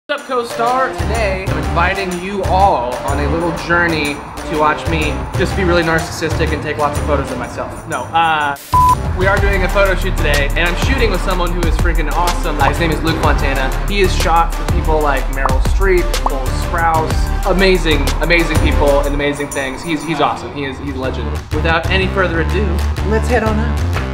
What's up, CoStar? Today, I'm inviting you all on a little journey to watch me just be really narcissistic and take lots of photos of myself. No, we are doing a photo shoot today, and I'm shooting with someone who is freaking awesome. His name is Luke Montana. He has shot for people like Meryl Streep, Cole Sprouse, amazing people and amazing things. He's awesome. He's a legend. Without any further ado, let's head on out.